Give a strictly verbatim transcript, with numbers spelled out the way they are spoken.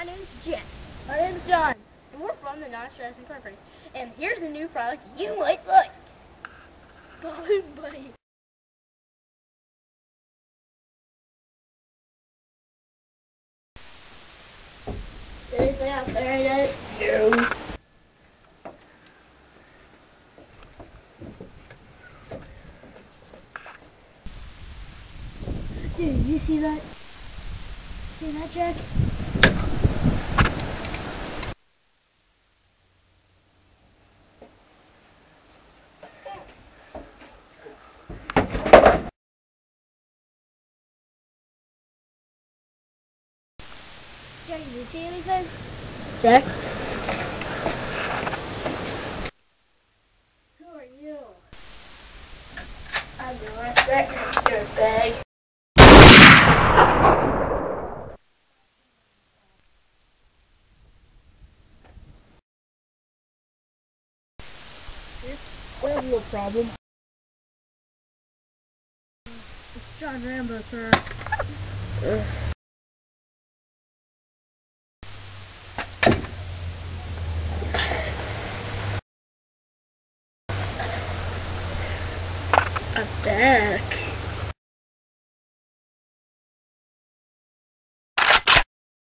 My name's Jen. My name's John. And we're from the Non-Stress Incorporated. And here's the new product you might like. Balloon Buddy. Anything out there yet? No. Dude, you see that? See that, Jack? Jack, did you see anything? Jack? Who are you? I'm the last record, dirtbag. We have a little problem. It's John Rambo, sir. Uh. I'm back.